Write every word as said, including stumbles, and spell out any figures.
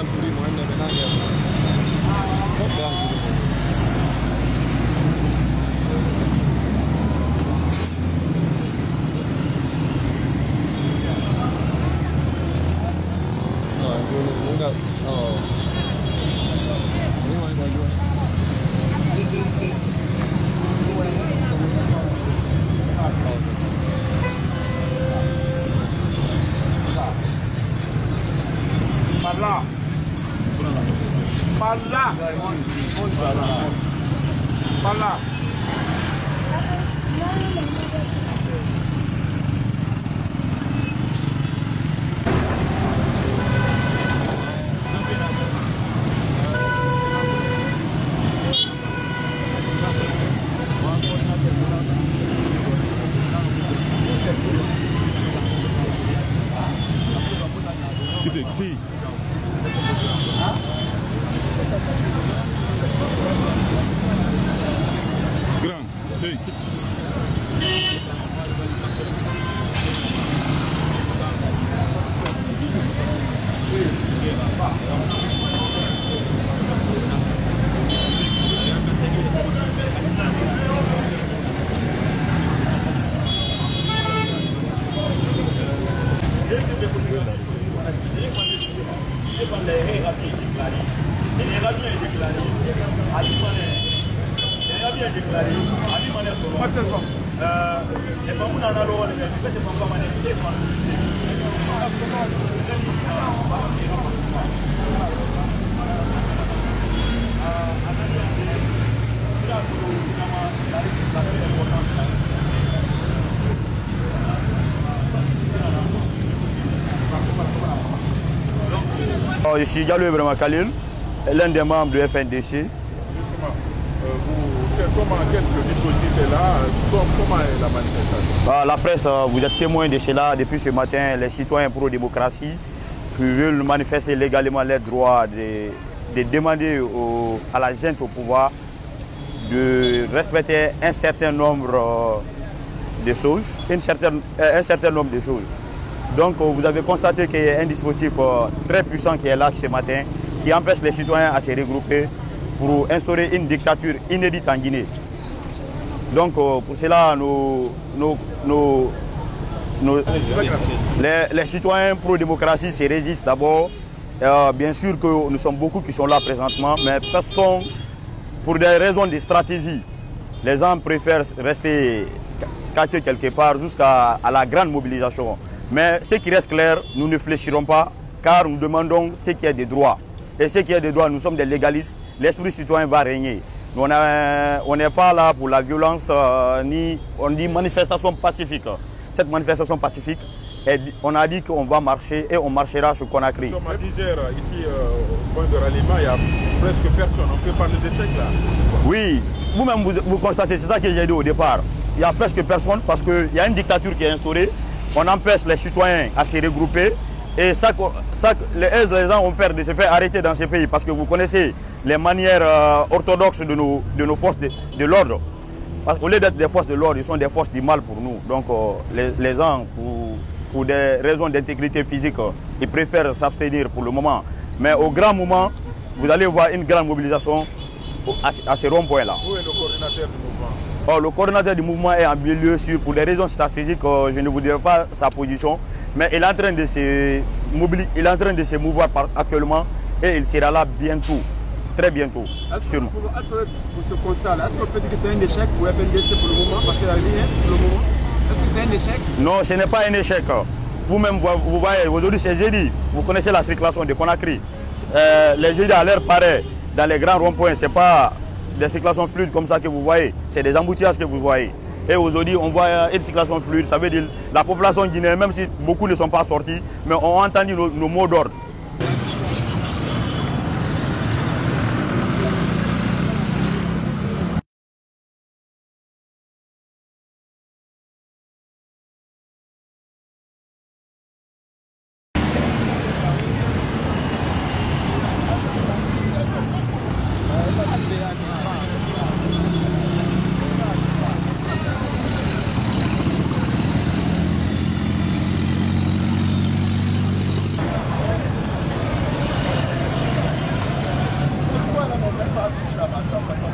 Je suis Diallo Ibrahima Khalil, l'un des membres du F N D C. Comment quel dispositif est là? Comment est la manifestation? La presse, vous êtes témoin de cela depuis ce matin. Les citoyens pro-démocratie qui veulent manifester légalement leur droit de, de demander au, à la junte au pouvoir de respecter un certain nombre de choses, une certaine, un certain nombre de choses. Donc vous avez constaté qu'il y a un dispositif très puissant qui est là ce matin, qui empêche les citoyens à se regrouper pour instaurer une dictature inédite en Guinée. Donc pour cela, nous, nous, nous, nous, les, les citoyens pro-démocratie se résistent d'abord. Euh, bien sûr que nous sommes beaucoup qui sont là présentement, mais personne, pour des raisons de stratégie, les gens préfèrent rester cachés quelque part jusqu'à la grande mobilisation. Mais ce qui reste clair, nous ne fléchirons pas, car nous demandons ce qui est des droits. Et ce qui est des droits, nous sommes des légalistes, l'esprit citoyen va régner. On n'est pas là pour la violence, euh, ni on dit manifestation pacifique. Cette manifestation pacifique, on a dit qu'on va marcher et on marchera sur Conakry. Nous sommes à dix heures ici euh, au point de ralliement, il y a presque personne. On peut parler d'échec là? Oui, vous-même vous, vous constatez, c'est ça que j'ai dit au départ. Il n'y a presque personne parce qu'il y a une dictature qui est instaurée. On empêche les citoyens à se regrouper. Et ça, ça, les, les gens ont peur de se faire arrêter dans ces pays parce que vous connaissez les manières euh, orthodoxes de nos, de nos forces de, de l'ordre. Au lieu d'être des forces de l'ordre, ils sont des forces du mal pour nous. Donc euh, les, les gens, pour, pour des raisons d'intégrité physique, euh, ils préfèrent s'abstenir pour le moment. Mais au grand moment, vous allez voir une grande mobilisation à, à ces ronds-points-là. Où est le coordinateur du mouvement? Oh, le coordinateur du mouvement est en milieu sûr. Pour des raisons stratégiques, euh, je ne vous dirai pas sa position. Mais il est en train de se, il est en train de se mouvoir par, actuellement et il sera là bientôt, très bientôt. Est-ce que pour, pour ce constat-là, est-ce qu'on peut dire que c'est un échec pour F N D C pour le moment? Parce qu'il n'y a rien pour le moment. Est-ce que c'est un échec? Non, ce n'est pas un échec. Vous-même, vous, vous voyez, aujourd'hui c'est jeudi. Vous connaissez la circulation de Conakry. Euh, les jeudis à l'heure pareille, dans les grands ronds-points, ce n'est pas des circulations fluides comme ça que vous voyez. C'est des embouteillages que vous voyez. Et aujourd'hui, on voit une circulation fluide. Ça veut dire la population guinéenne, même si beaucoup ne sont pas sortis, mais ont entendu nos, nos mots d'ordre. là,